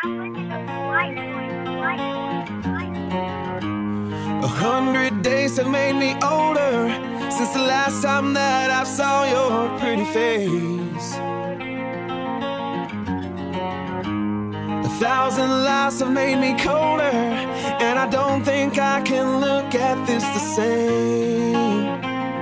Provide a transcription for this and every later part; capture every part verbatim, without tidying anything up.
A hundred days have made me older since the last time that I saw your pretty face. A thousand lives have made me colder, and I don't think I can look at this the same.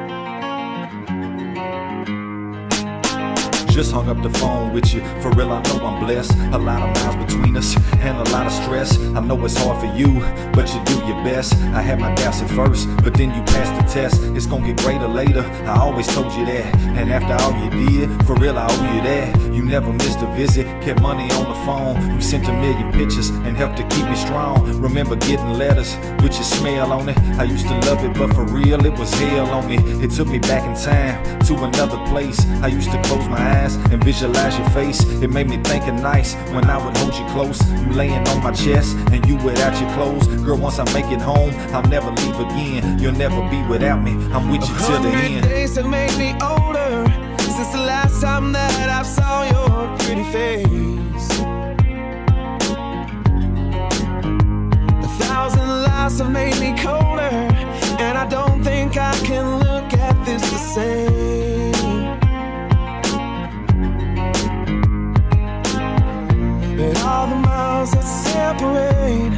Just hung up the phone with you, for real I know I'm blessed. A lot of miles between us, and a lot of stress. I know it's hard for you, but you do your best. I had my doubts at first, but then you passed the test. It's gonna get greater later, I always told you that. And after all you did, for real I owe you that. You never missed a visit, kept money on the phone. You sent a million pictures, and helped to keep me strong. Remember getting letters with your smell on it. I used to love it, but for real it was hell on me. It took me back in time, to another place. I used to close my eyes and visualize your face. It made me think of nights when I would hold you close. You laying on my chest and you without your clothes. Girl, once I make it home, I'll never leave again. You'll never be without me, I'm with you till the end. A hundred days have made me older since the last time that I saw your pretty face. A thousand lives have made me colder, and I don't think I can look at this the same. But all the miles that separate,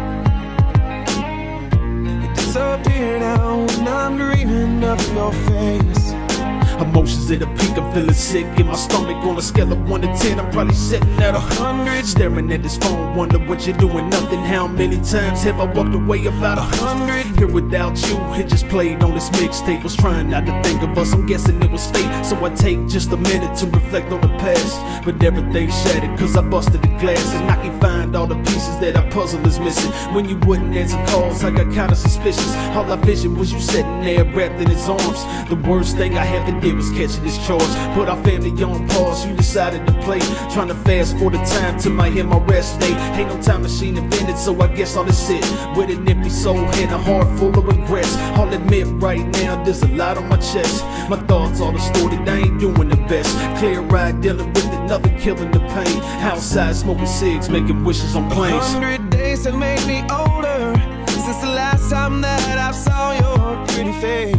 they disappear now when I'm dreaming of your face. Emotions at a peak, I'm feeling sick in my stomach. On a scale of one to ten, I'm probably sitting at a hundred. Staring at this phone, wonder what you're doing, nothing. How many times have I walked away about a hundred? Here without you, it just played on this mixtape. Was trying not to think of us, I'm guessing it was fate. So I take just a minute to reflect on the past. But everything shattered, cause I busted the glass. And I can find all the pieces that our puzzle is missing. When you wouldn't answer calls, I got kinda suspicious. All I visioned was you sitting there wrapped in his arms. The worst thing I had to do was catching this charge. Put our family on pause, you decided to play. Trying to fast for the time till I hit my rest day. Ain't no time machine invented, so I guess I'll just sit with an empty soul and a heart full of regrets. I'll admit right now there's a lot on my chest. My thoughts all distorted, I ain't doing the best. Clear ride, dealing with it, nothing killing the pain. Outside smoking cigs, making wishes on planes. A hundred days have made me older since the last time that I saw your pretty face.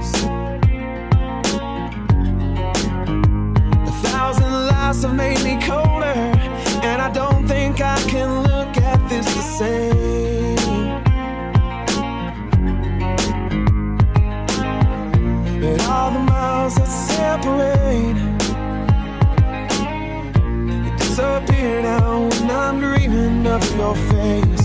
Have made me colder, and I don't think I can look at this the same. But all the miles that separate, they disappear now when I'm dreaming of your face.